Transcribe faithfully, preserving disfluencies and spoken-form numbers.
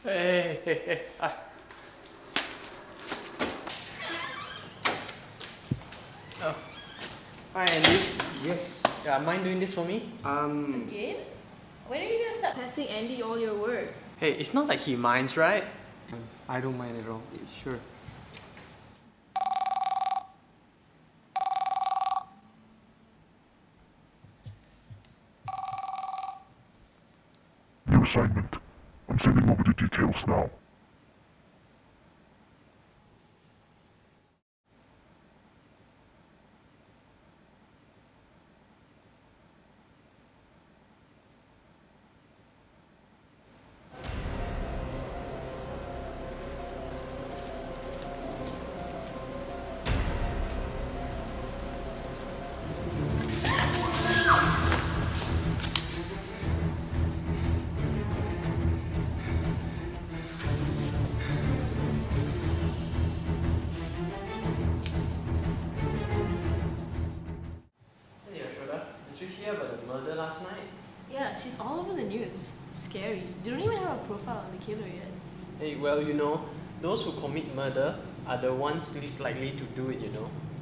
Hey, hey, hey. Hi. Oh. Hi, Andy. Yes. Yeah, mind doing this for me? Um. Again? When are you gonna start passing Andy all your work? Hey, it's not like he minds, right? I don't mind at all. Sure. New assignment. I'm sending over the details now. Hey, Yashoda. Did you hear about the murder last night? Yeah, she's all over the news. Scary. They don't even have a profile on the killer yet. Hey, well, you know, those who commit murder are the ones least likely to do it, you know.